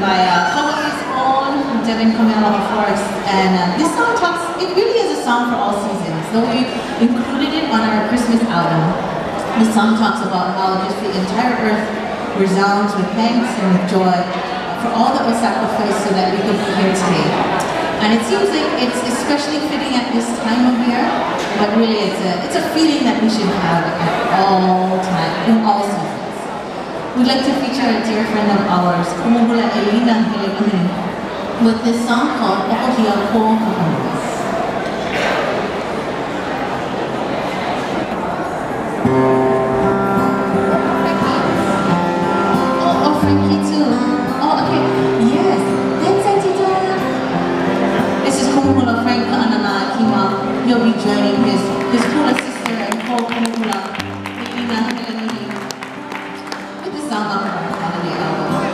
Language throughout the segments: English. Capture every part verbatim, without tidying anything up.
by uh, Hawaii's own Devin Forest. And uh, this song talks, it really is a song for all seasons. Though we included it on our Christmas album, the song talks about how just the entire earth resounds with thanks and with joy for all that was sacrificed so that we could be here today. And it seems like it's especially fitting at this time of year, but really it's a, it's a feeling that we should have at all times, in all seasons. We'd like to feature a dear friend of ours, Kumu, Eleena, with this song called Ohohia, Kumu. He'll be joining his, his Hula sister and co-Hula, Līhau and Kellen Paik, with the song of our holiday album.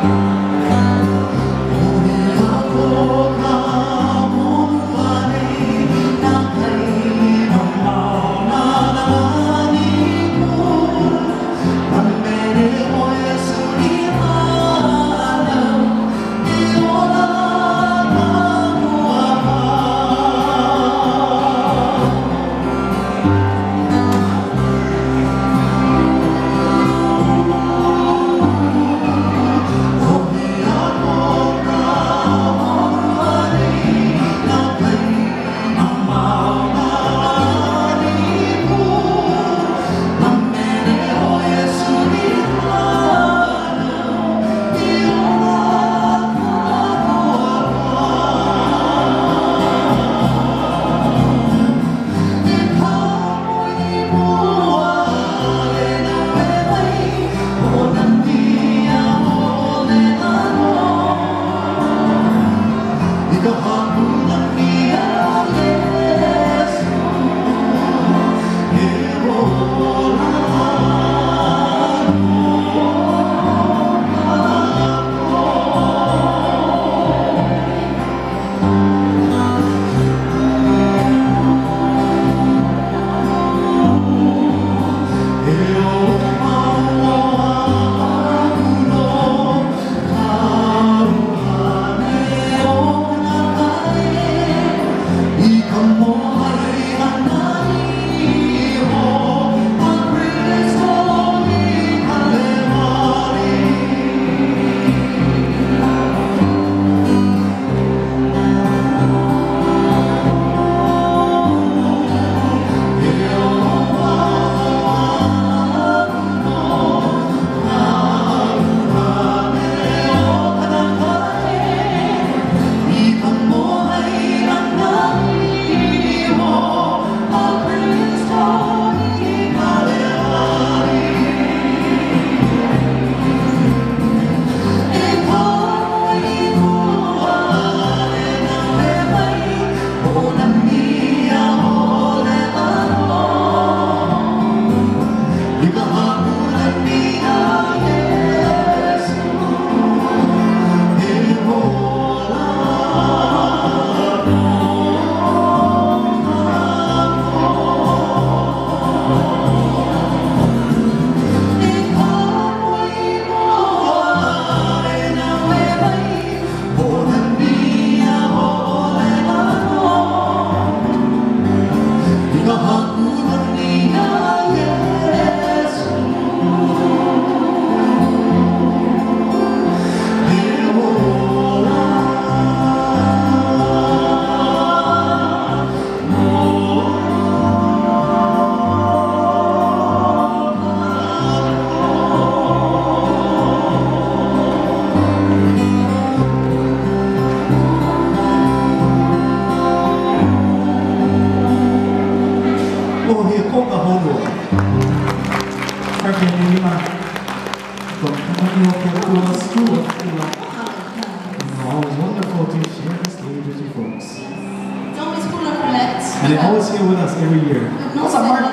From Honolulu School of Hula. It's always wonderful to share the stage with you folks. It's always full of roulette. And they're always here with us every year. What's up, Mark?